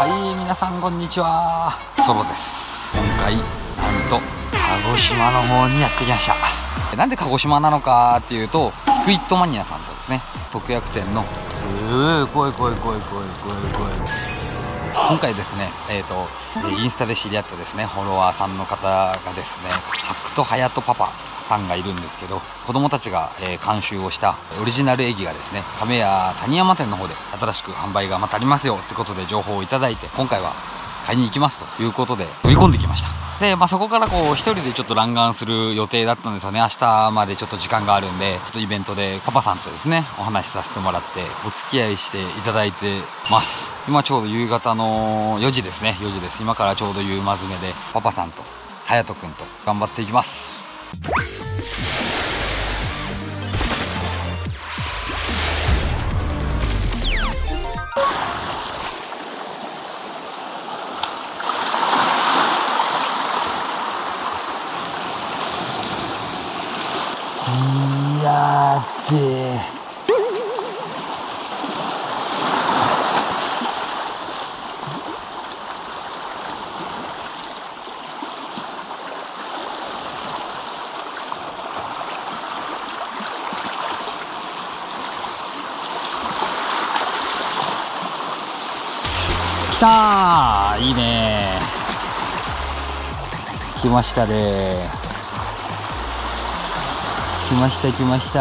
はい、皆さんこんにちは。ソロです。今回なんと鹿児島の方にやってきました。なんで鹿児島なのかっていうと、スクイットマニアさんとですね、特約店の怖い今回ですね、インスタで知り合ったですねフォロワーさんの方がですね、ハクトハヤトパパさんがいるんですけど、子供たちが、監修をしたオリジナル液がですね、亀屋谷山店の方で新しく販売がまたありますよってことで情報をいただいて、今回は買いに行きますということで売り込んできました。で、そこからこう一人でちょっと弾丸する予定だったんですよね。明日までちょっと時間があるんで、ちょっとイベントでパパさんとですねお話しさせてもらってお付き合いしていただいてます。今ちょうど夕方の4時ですね。4時です。今からちょうど夕間詰めでパパさんと隼人くんと頑張っていきます。いやーちー来たー、いいねー、来ましたねー、来ました来ました。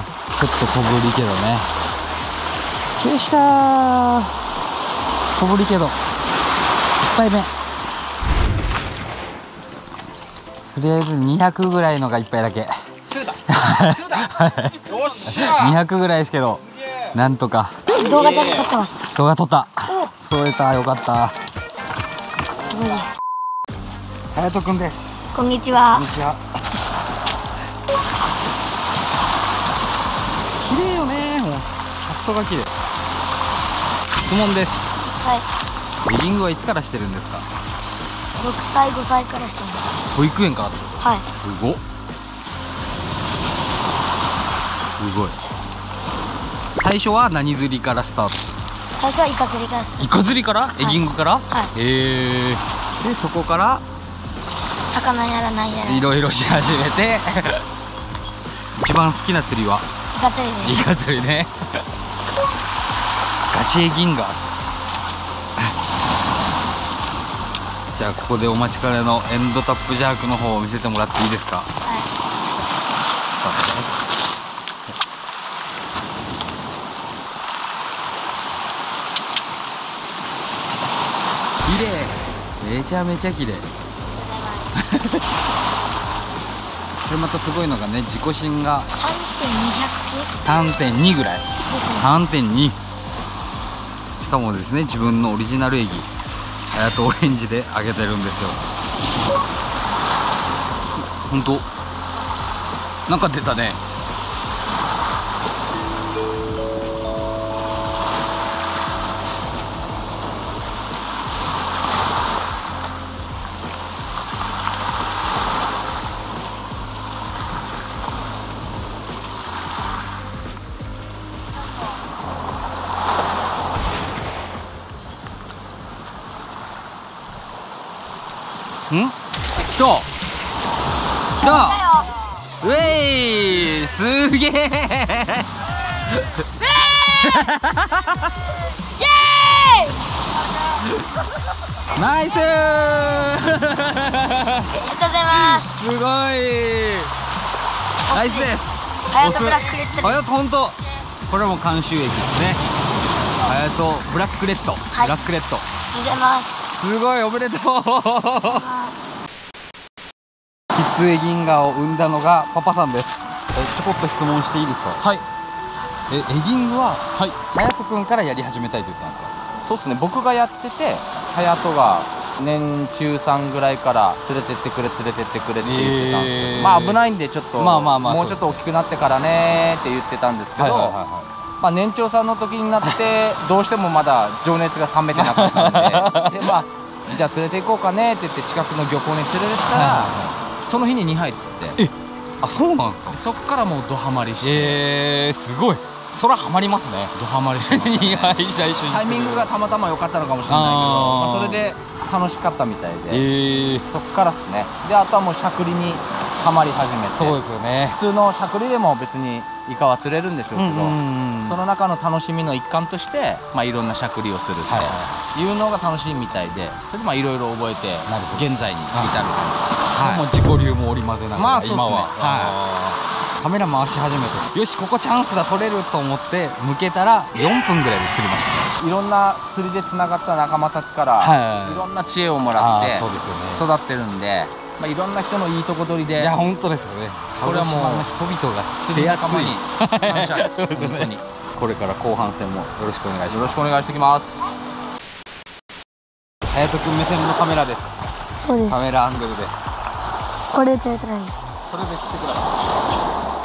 ちょっと小ぶりけどね。来ましたー、小ぶりけど1杯目。とりあえず200ぐらいのが1杯だけ。200ぐらいですけど、なんとか動画撮ってます。 動画撮った。撮れた、よかった。隼人くんです。 こんにちは。 こんにちは。綺麗よね、もうキャストが綺麗。質問です。 はい。 ウェディングはいつからしてるんですか 6歳5歳からしてます。 保育園からってこと？ はい。 すごっ、すごい。最初は何釣りからスタート？ 最初はイカ釣りからです。 イカ釣りから？エギングから？ はい。 でそこから魚やらなんやらいろいろし始めて一番好きな釣りはイカ釣りです。 イカ釣りね。ガチエギンガー。じゃあここでお待ちかねのエンドタップジャークの方を見せてもらっていいですか？ はい。 綺麗、めちゃめちゃ綺麗。これまたすごいのがね、自己芯が 3.2 ぐらい、3.2。しかもですね、自分のオリジナル液オレンジで揚げてるんですよ。ほんとなんか出たね。ん？来た来た、ウェイ、すげえ。 イエーイ。 ナイスー。 ありがとうございます。 すごいナイスです。 隼人ブラックレッドです。 隼人、ほんとこれも監修液ですね。隼人ブラックレッド、 はい、 ブラックレッド。 ありがとうございます。 すごい、おめでとう。キツエギンガを生んだのがパパさんです。ちょこっと質問していいですか？ はい。 エギングははい。 隼人くんからやり始めたいと言ったんですか？ そうですね。僕がやってて、隼人が年中3ぐらいから連れてってくれって言ってたんですけど、危ないんでちょっともうちょっと大きくなってからねって言ってたんですけど、年長さんの時になってどうしてもまだ情熱が冷めてなかったんで、でじゃあ連れて行こうかねって言って近くの漁港に連れてったら、その日に2杯釣って。 あ、そうなんですか？ そっからもうドハマりして。 すごい。 そらハマりますね。 ドハマりしてますね意外最初にタイミングがたまたま良かったのかもしれないけど、まあそれで楽しかったみたいで、そっからですね。であとはもうしゃくりにハマり始めて、 そうですよね。 普通のしゃくりでも別にイカは釣れるんでしょうけど、その中の楽しみの一環として、まあ、いろんなしゃくりをするっていうのが楽しいみたいで、それでまあいろいろ覚えて現在に至る感もう自己流も織り交ぜながら、 まあそうですね、 今はカメラ回し始めて、よしここチャンスだ取れると思って向けたら4分ぐらいで釣りましたね。 いろんな釣りでつながった仲間たちからいろんな知恵をもらって育ってるんで、まあ、いろんな人のいいとこ取りで、 いや本当ですよね。 これはもう人々が釣り仲間に感謝です。本当にこれから後半戦もよろしくお願いします。 よろしくお願いしてきます。 隼人君目線のカメラです。 そうです。 カメラアングルでこれ釣れたらいい。 これで釣ってください。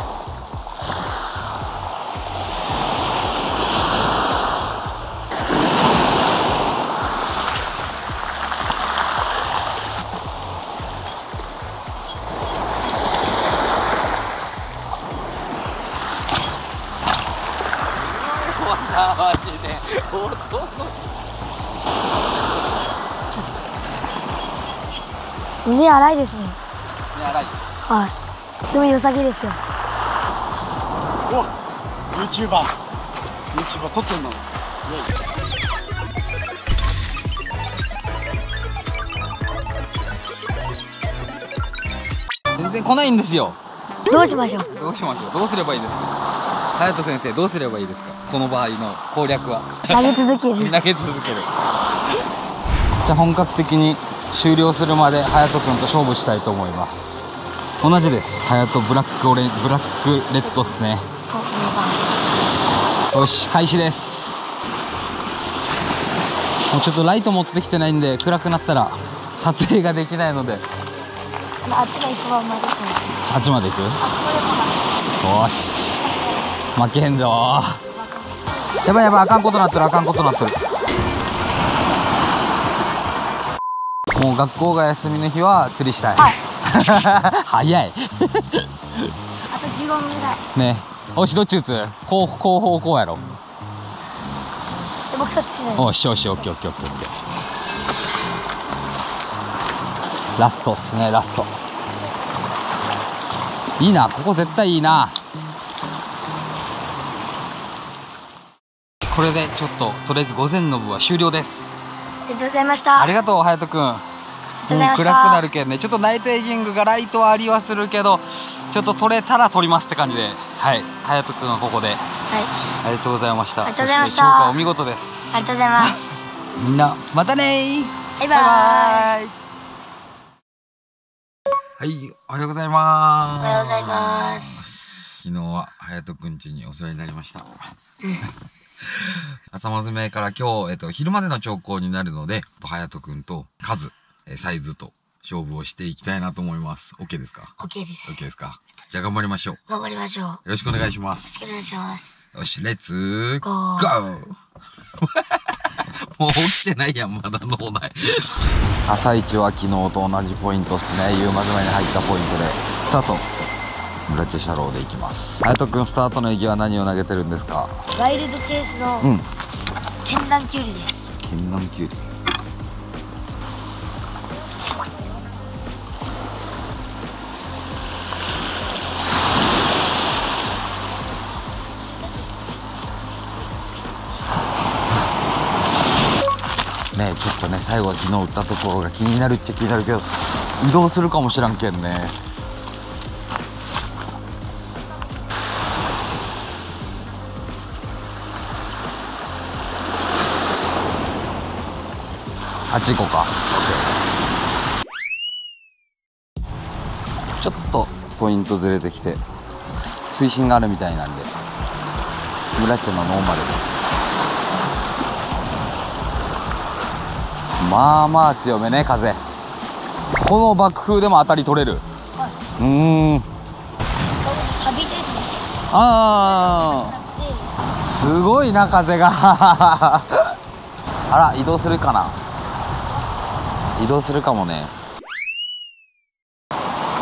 マジで目荒いですね。 目荒い。 はい。でも良さげですよ。 お、YouTuber 撮ってんの。全然来ないんですよ。 どうしましょう。 どうしましょう。どうすればいいですか。隼人先生、どうすればいいですか。この場合の攻略は。 投げ続ける。 投げ続ける。じゃあ本格的に終了するまで隼人君と勝負したいと思います。同じです。隼人ブラックレッドっすね。よし、開始です。もうちょっとライト持ってきてないんで、暗くなったら撮影ができないので。 あっちが一番まで。 あっちまで行く。よし、負けへんぞー。やばいやばい、あかんことなってる、あかんことなってる。もう学校が休みの日は釣りしたい。はい。早い。 あと15分ぐらい。 ね。おし、どっち打つ？後方こうやろ。 僕そっちしない。 おし、オッケーオッケーオッケー。ラストっすね、ラスト。いいな、ここ絶対いいな。これでちょっととりあえず午前の部は終了です。 ありがとうございました。 ありがとう隼人君。もう暗くなるけどね、ちょっとナイトエイジングがライトはありはするけど、ちょっと取れたら取りますって感じで、はい、隼人君はここで、はい、ありがとうございました。 ありがとうございました。 評価お見事です。 ありがとうございます。 みんなまたねー。 バイバイ。 はい、おはようございます。 おはようございます。 昨日は隼人君家にお世話になりました。朝まずめから今日、昼までの兆候になるので、隼人君と数、サイズと勝負をしていきたいなと思います。OK ですか？ OK です。 OK ですか？じゃあ頑張りましょう。 頑張りましょう。よろしくお願いします。 ろしくお願いします。 よし、レッツゴゴー。もう起きてないやん、まだ脳内。朝一は昨日と同じポイントですね。夕まずめに入ったポイントでスタート。ブラチェシャローでいきます。隼人君、スタートの意義は何を投げてるんですか？ ワイルドチェイスの剣弾キュウリです。 剣弾キュウリ。ね、ちょっとね、最後は昨日打ったところが気になるっちゃ気になるけど、移動するかもしらんけんね。あっち行こうか。ちょっとポイントずれてきて水深があるみたいなんで、ブラチェのノーマルでまあまあ強めね、風。この爆風でも当たり取れる。 はい。サビですね。 ああ、すごいな風が。あら、移動するかな。移動するかもね。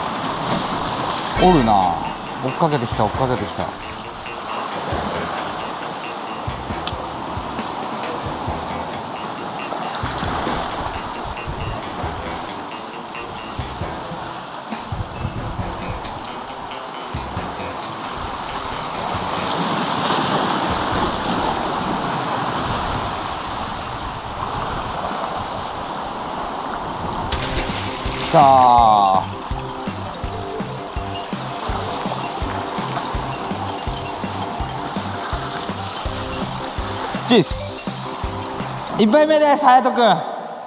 おるな。追っかけてきた追っかけてきた。 したー。チーズ1杯目です、隼人くん。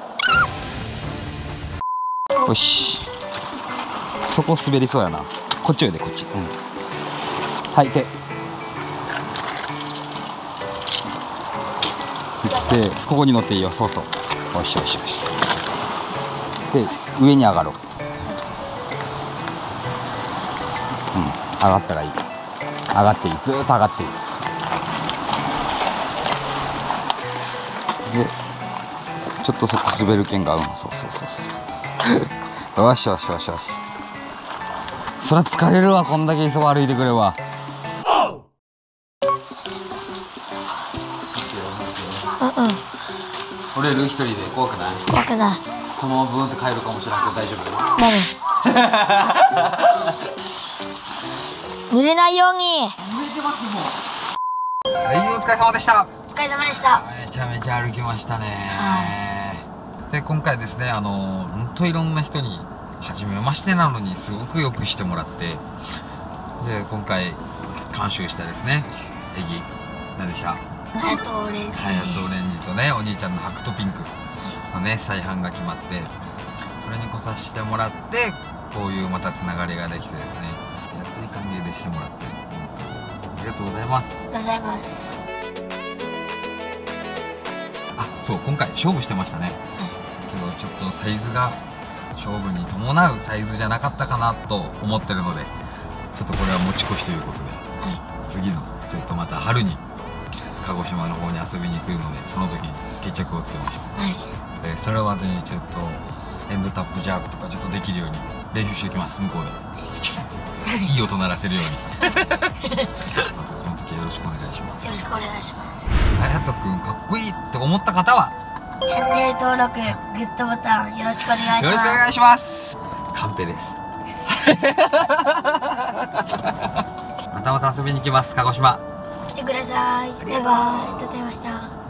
よし、そこ滑りそうやな。こっちおいで、こっち。うん、はい、手でここに乗っていいよ。そうそう、よしよしよし。で上に上がろう。うん、上がったらいい。上がっていい、ずーっと上がっていい。でちょっとそこ滑る剣が、うん、そうそうそうそうよしよしよしよし。そりゃ疲れるわ、こんだけ磯を歩いてくれるわ。折れる一人で怖くない？ 怖くない。 そのままブーンって帰るかもしれないけど大丈夫？ ダメ。濡れないように。 濡れてますもん。はい、お疲れ様でした。 お疲れ様でした。 めちゃめちゃ歩きましたね。 はで今回ですね、本当いろんな人に初めましてなのにすごくよくしてもらって、で今回監修したですねエギ何でした？ ハヤトオレンジです。 ハヤトオレンジとね、お兄ちゃんの白とピンクのね再販が決まって、それに来させてもらって、こういうまたつながりができてですね、熱い歓迎でしてもらって、ありがとうございます。 ありがとうございます。 あ、そう、今回勝負してましたね。けどちょっとサイズが勝負に伴うサイズじゃなかったかなと思ってるので、ちょっとこれは持ち越しということで、次のちょっとまた春に鹿児島の方に遊びに来るので、その時に決着をつけましょう。でそれまでにちょっとエンドタップジャークとかちょっとできるように練習していきます。向こうでいい音鳴らせるようにその時よろしくお願いします。 よろしくお願いします。 隼人くんかっこいいって思った方はチャンネル登録、グッドボタンよろしくお願いします。 よろしくお願いします。カンペですまた遊びに来ます、鹿児島。 来てください。バイバイ。ありがとうございました。